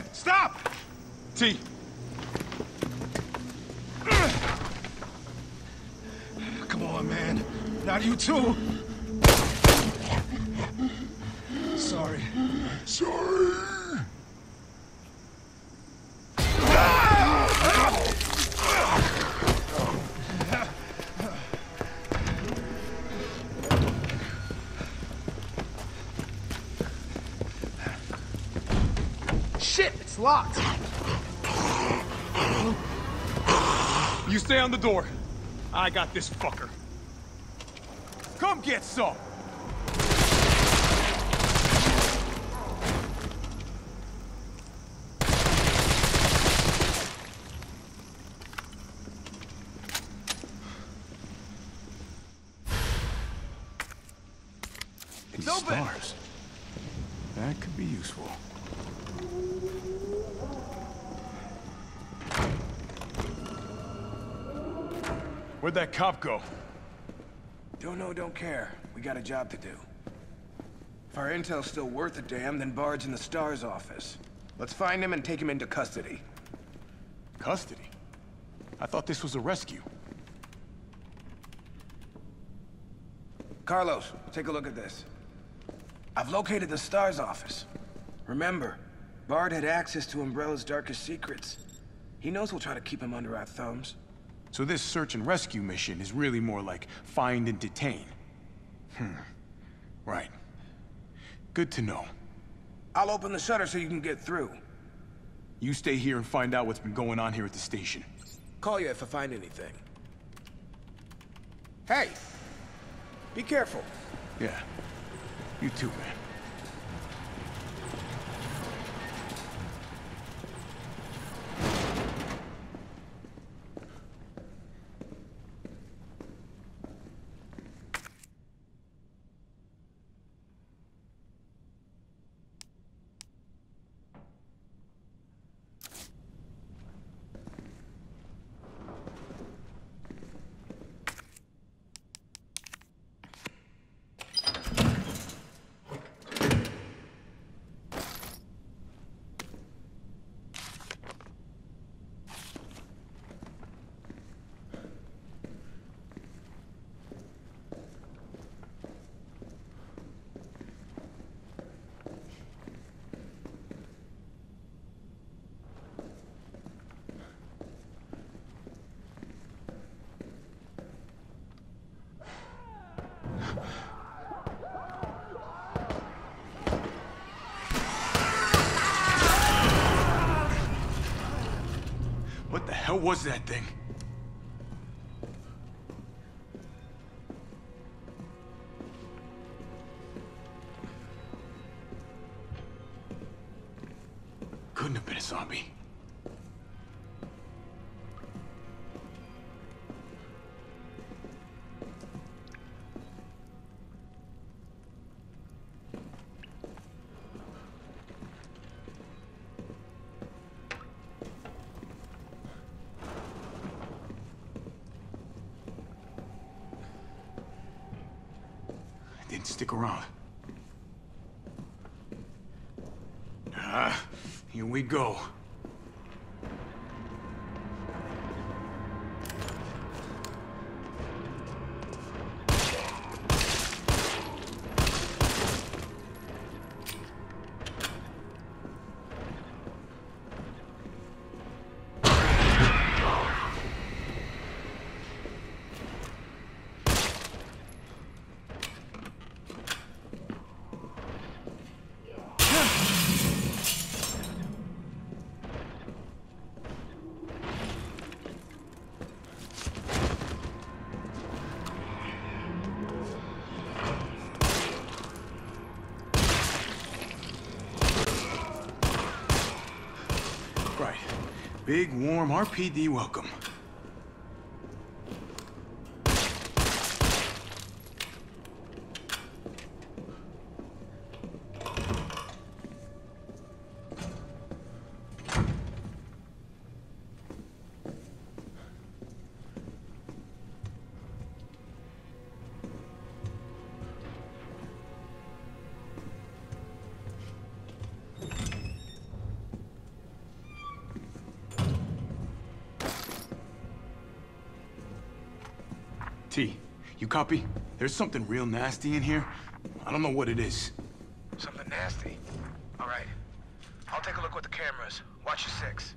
Stop! T. Come on, man. Not you too. Sorry. Sorry. Shit, it's locked. You stay on the door. I got this fucker. Come get some! These stars. That could be useful. Where'd that cop go? Don't know, don't care. We got a job to do. If our intel's still worth a damn, then Bard's in the STARS office. Let's find him and take him into custody. Custody? I thought this was a rescue. Carlos, take a look at this. I've located the STARS office. Remember, Bard had access to Umbrella's darkest secrets. He knows we'll try to keep him under our thumbs. So this search and rescue mission is really more like find and detain. Right. Good to know. I'll open the shutter so you can get through. You stay here and find out what's been going on here at the station. Call you if I find anything. Hey! Be careful. Yeah. You too, man. What the hell was that thing? Couldn't have been a zombie. Didn't stick around. Here we go. Right. Big, warm RPD welcome. T, you copy? There's something real nasty in here. I don't know what it is. Something nasty? All right. I'll take a look with the cameras. Watch your six.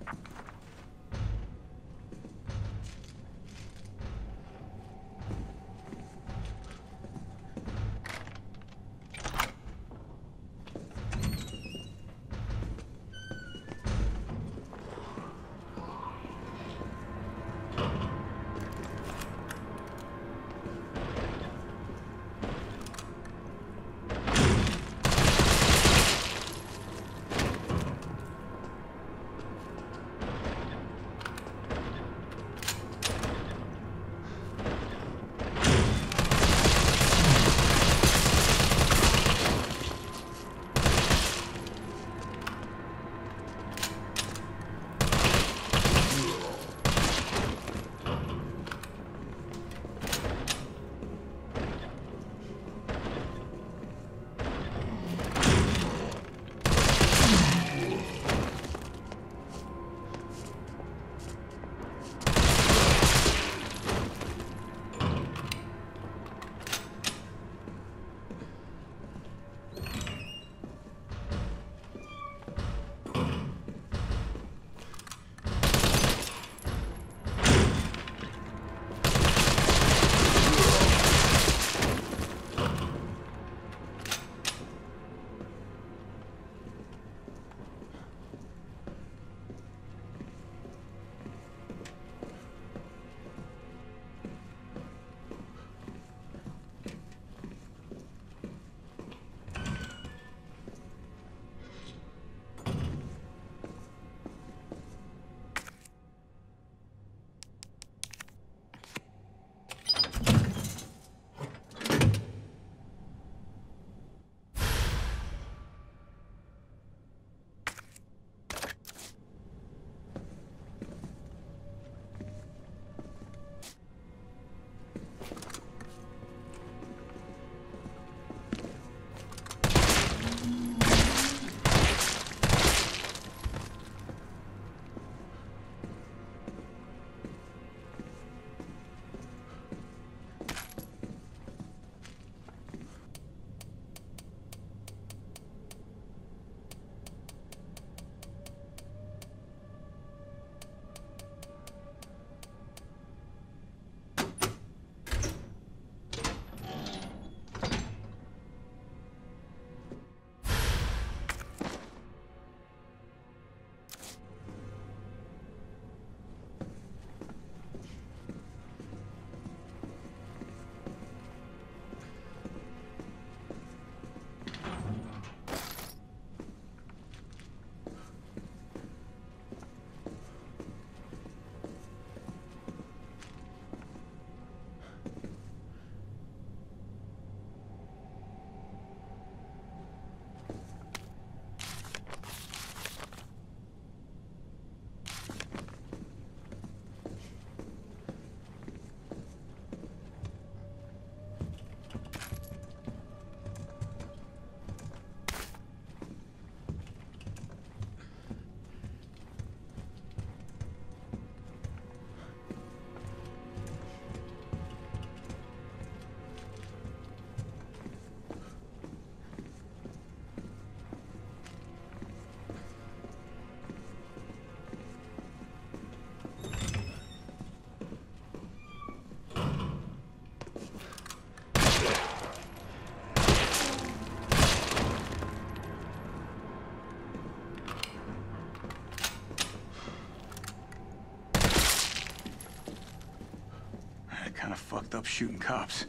Kinda fucked up shooting cops.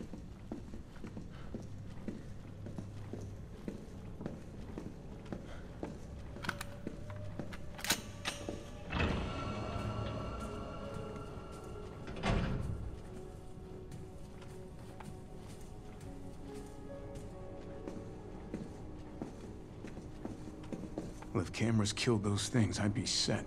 Well, if cameras killed those things, I'd be set.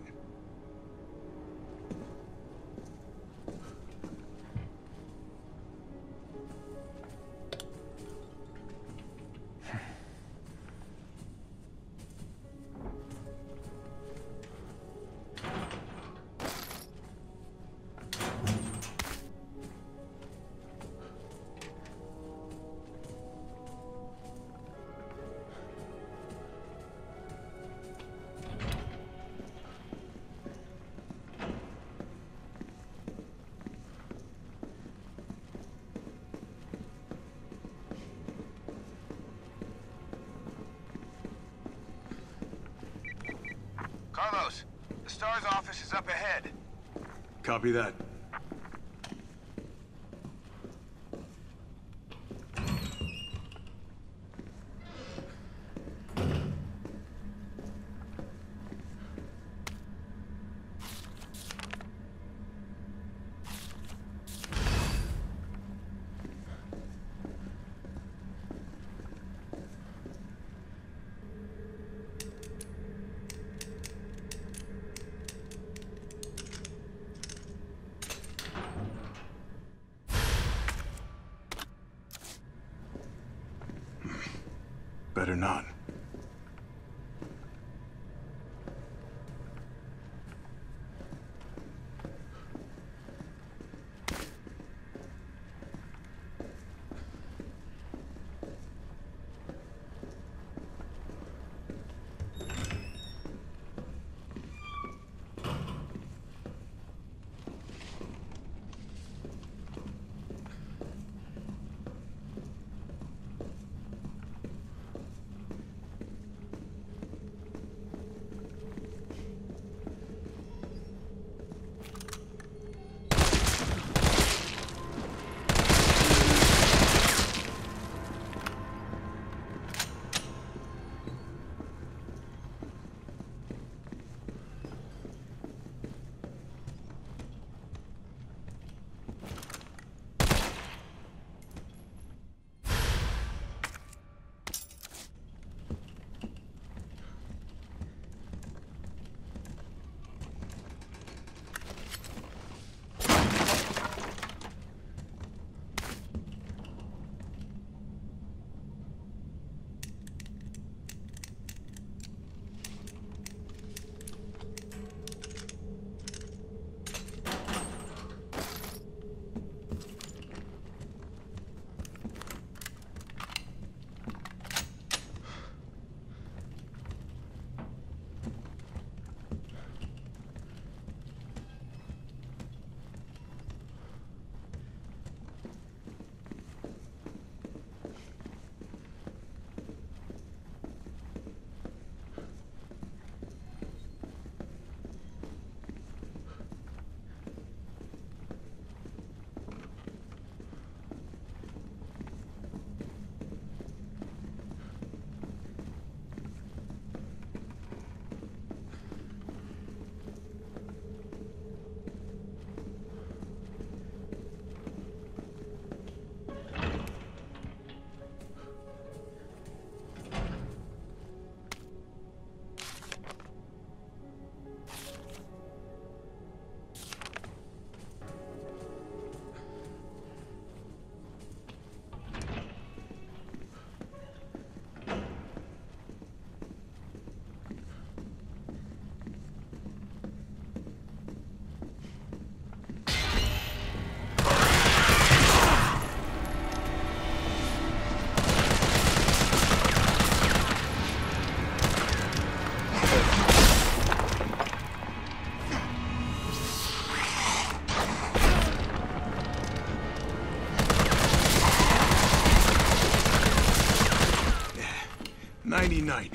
STAR's office is up ahead. Copy that. Better not. Night.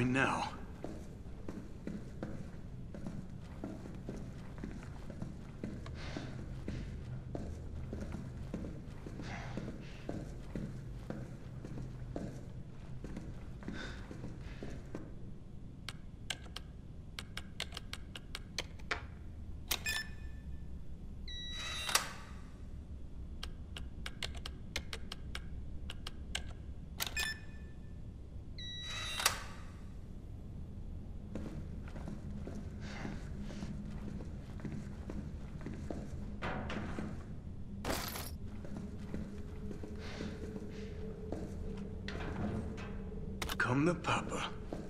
mine now. Come the papa.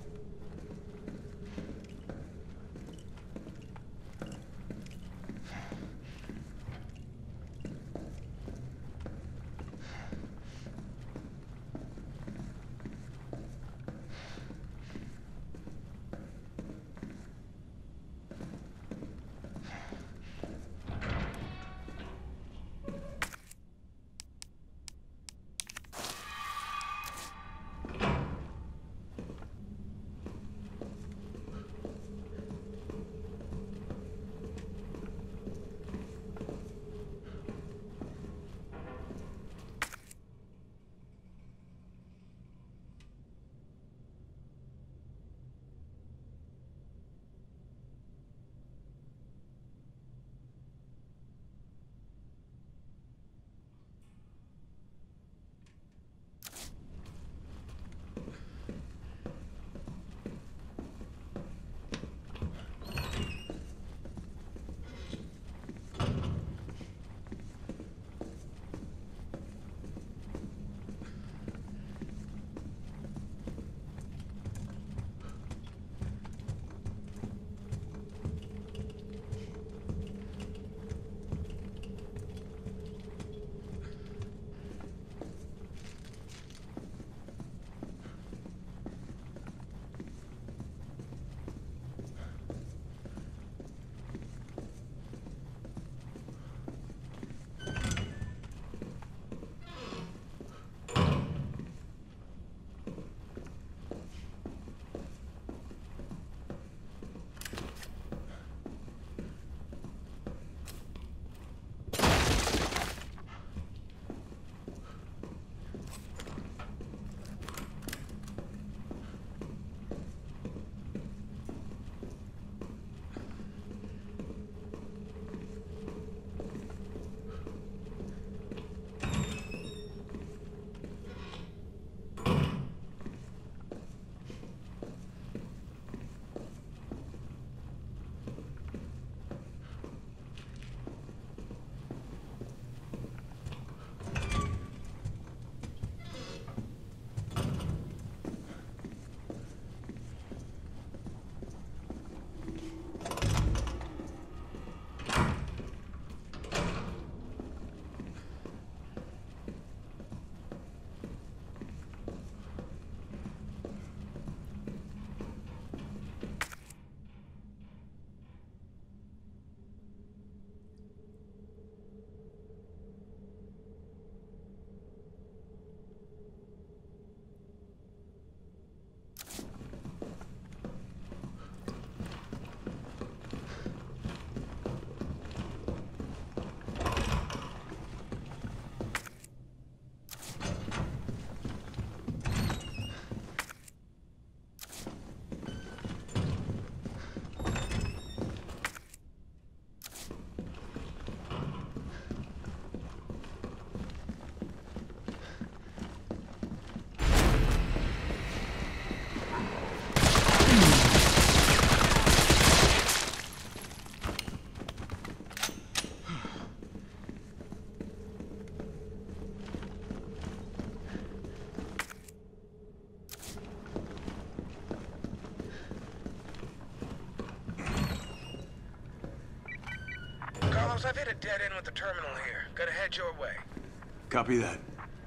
I've hit a dead end with the terminal here. Gotta head your way. Copy that.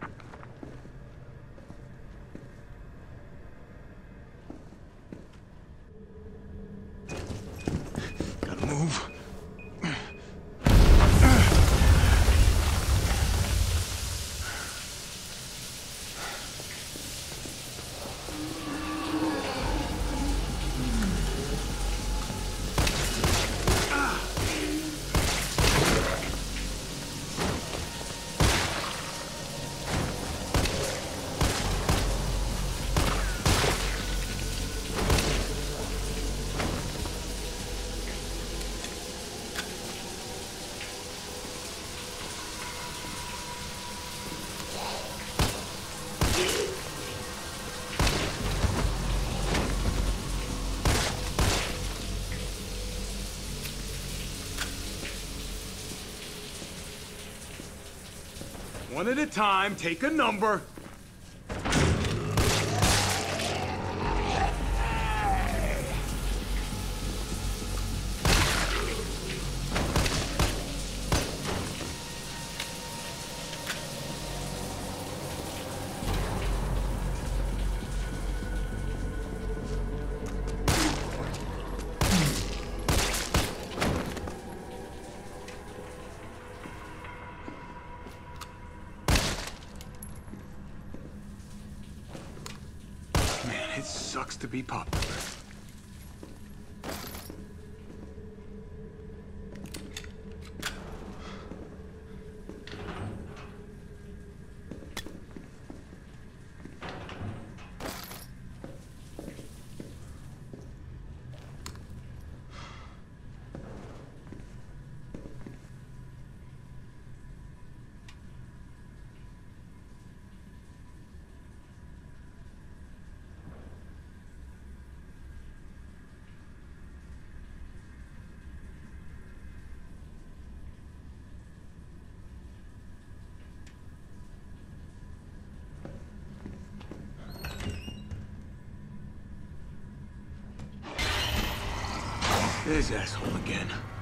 Gotta move. One at a time, take a number. It sucks to be popular. This asshole again.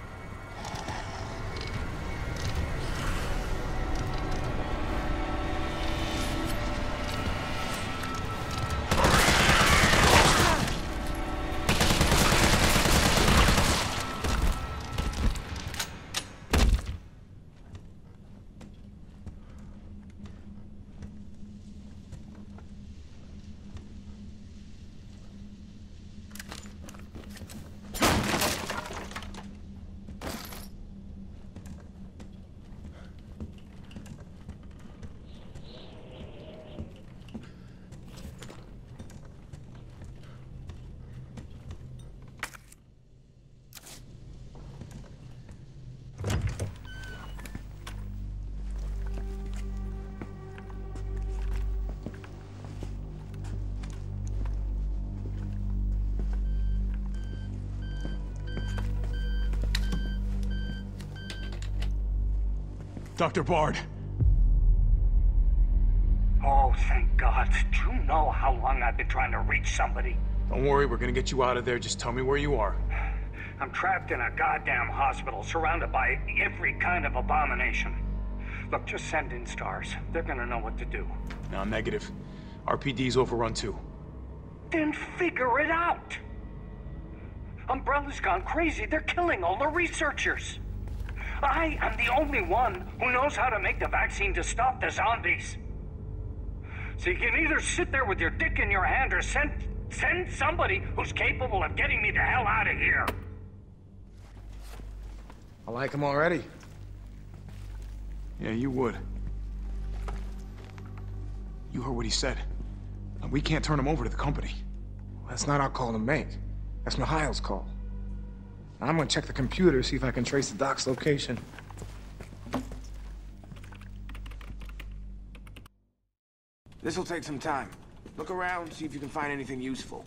Dr. Bard. Oh, thank God. Do you know how long I've been trying to reach somebody? Don't worry, we're gonna get you out of there. Just tell me where you are. I'm trapped in a goddamn hospital, surrounded by every kind of abomination. Look, just send in stars. They're gonna know what to do. No, negative. RPD's overrun too. Then figure it out! Umbrella's gone crazy. They're killing all the researchers. I am the only one who knows how to make the vaccine to stop the zombies. So you can either sit there with your dick in your hand or send somebody who's capable of getting me the hell out of here. I like him already. Yeah, you would. You heard what he said. We can't turn him over to the company. That's not our call to make. That's Mikhail's call. I'm gonna check the computer, see if I can trace the doc's location. This'll take some time. Look around, see if you can find anything useful.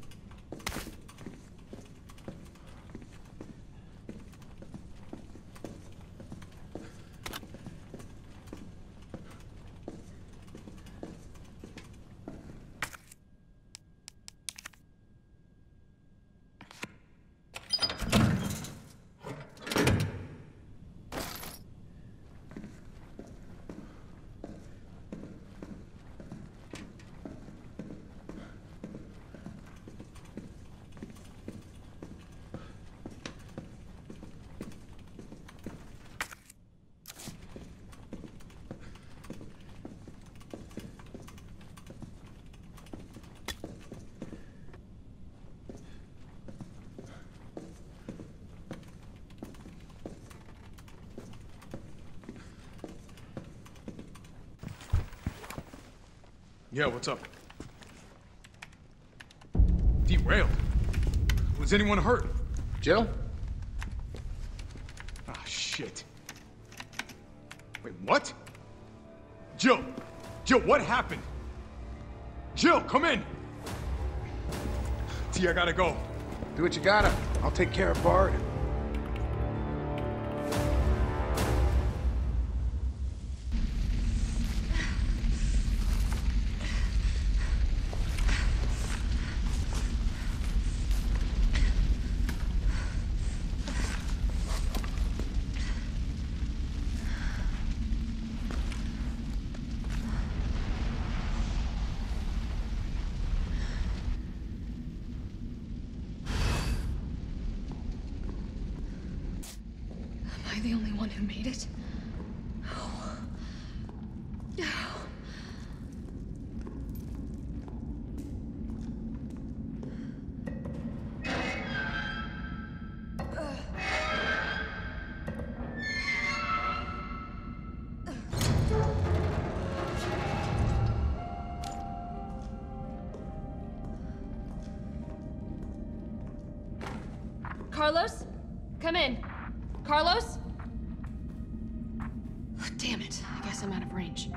Yeah, what's up? Derailed? Was anyone hurt? Jill? Ah, shit. Wait, what? Jill! Jill, what happened? Jill, come in! T, I gotta go. Do what you gotta. I'll take care of Bard. I the only one who made it? Carlos? Come in. Carlos? Damn it. I guess I'm out of range.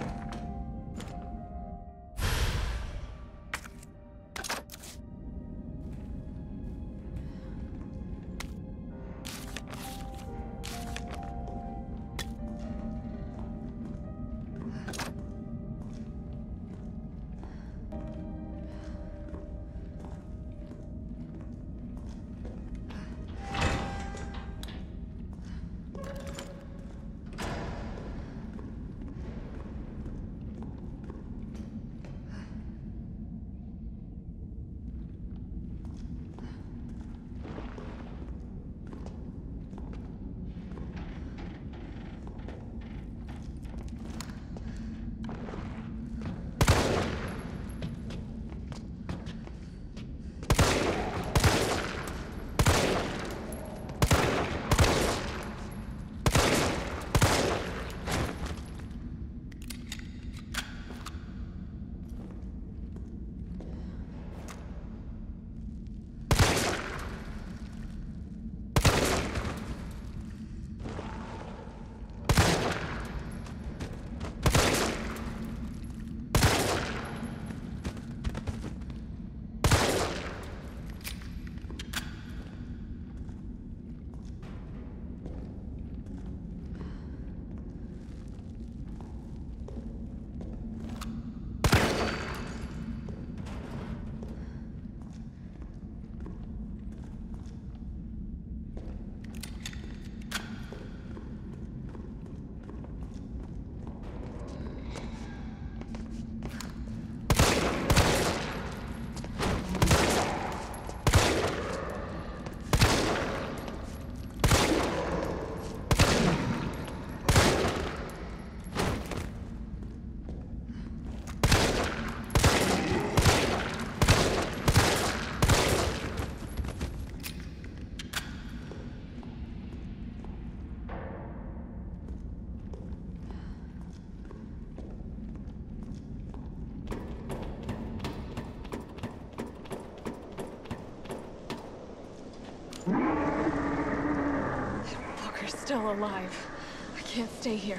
Still alive. I can't stay here.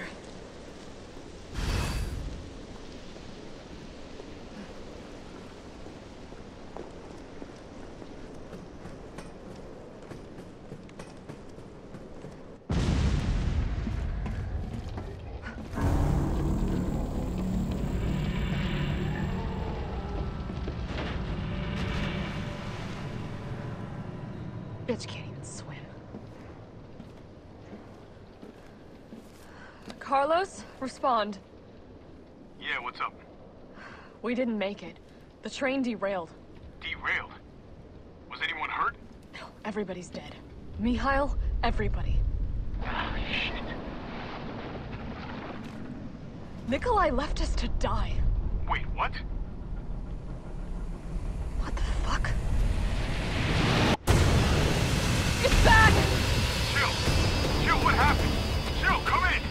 Bitch can't even swim. Carlos, respond. Yeah, what's up? We didn't make it. The train derailed. Derailed? Was anyone hurt? No, everybody's dead. Mikhail, everybody. Ah, shit. Nikolai left us to die. Wait, what? What the fuck? It's back! Jill! Jill, what happened? Jill, come in!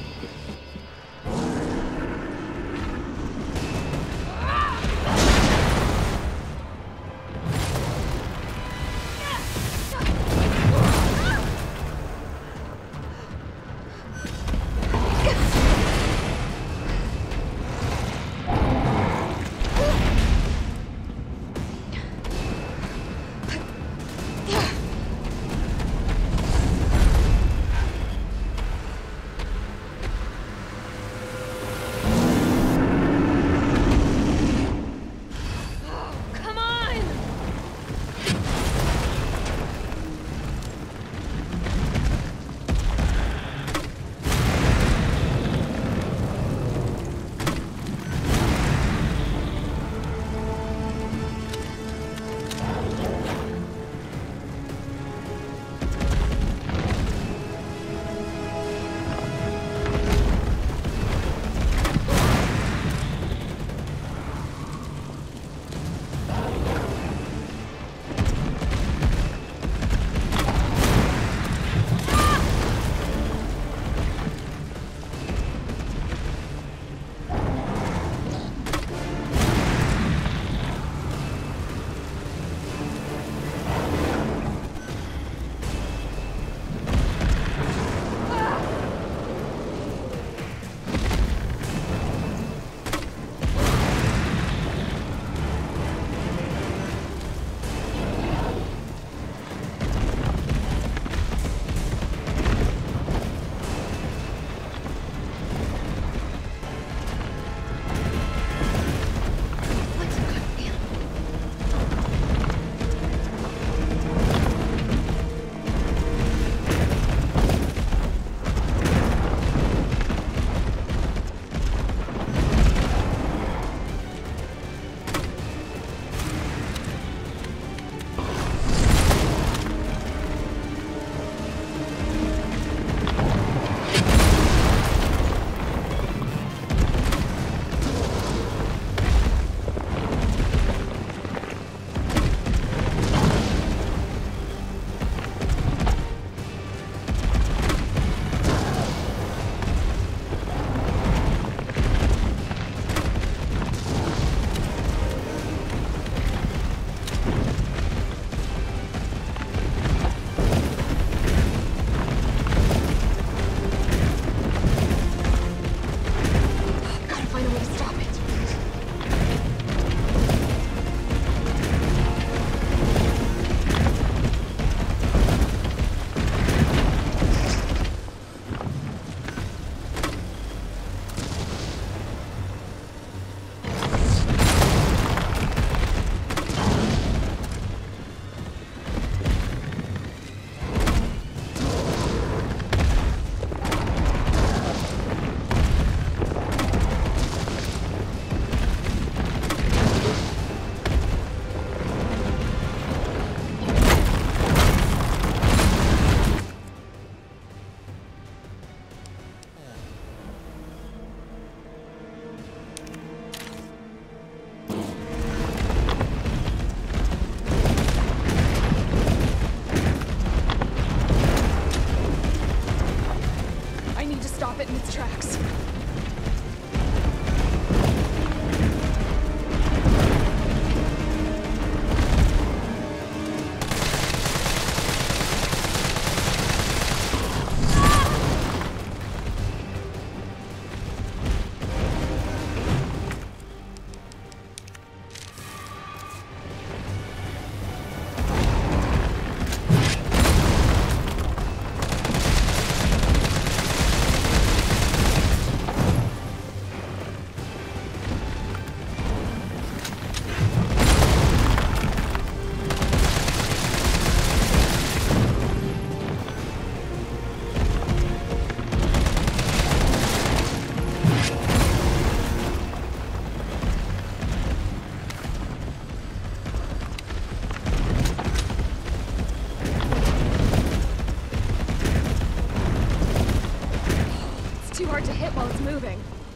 hit while it's moving.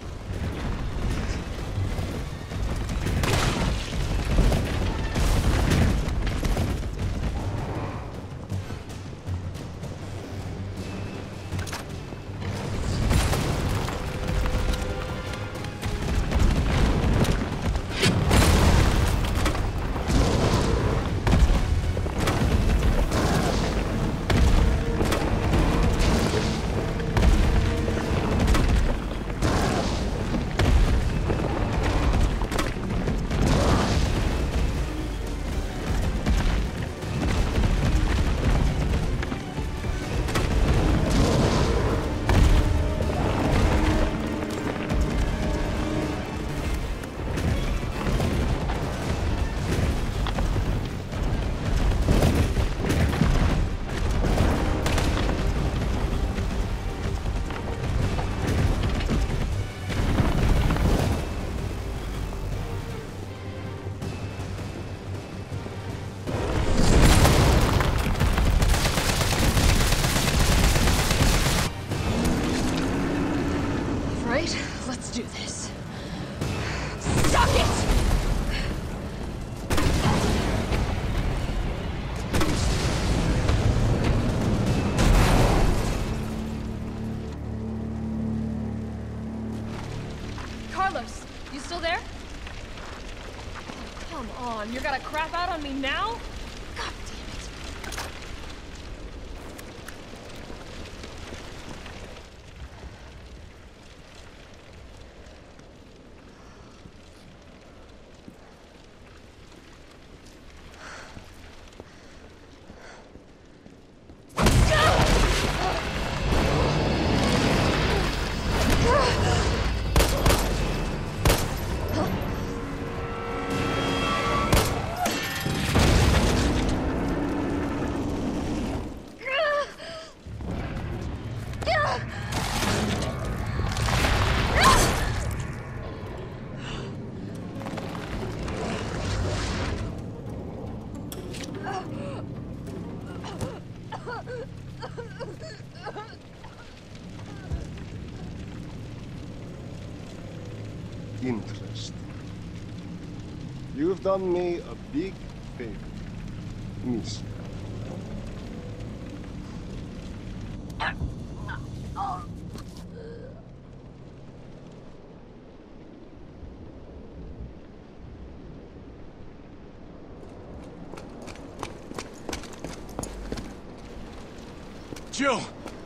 Let's do this. Suck it! Carlos, you still there? Oh, come on, you're gonna crap out on me now? God damn it. Interesting. You've done me a big favor, miss. Jill!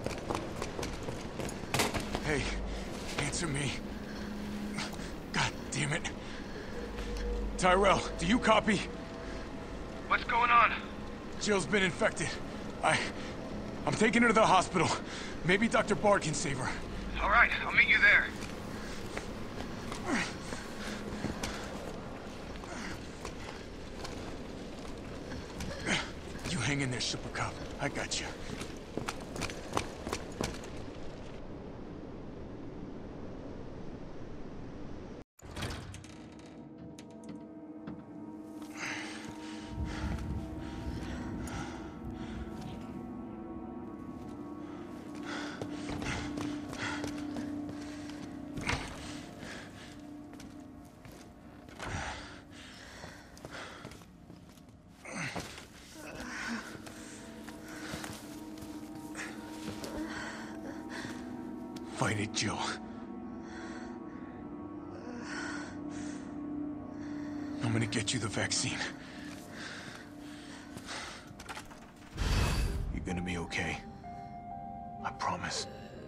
Hey, answer me. God damn it. Tyrell, do you copy? What's going on? Jill's been infected. I'm taking her to the hospital. Maybe Dr. Bard can save her. All right, I'll meet you there. You hang in there, Super Cop. I got you. Fight it, Jill. I'm gonna get you the vaccine. You're gonna be okay. I promise.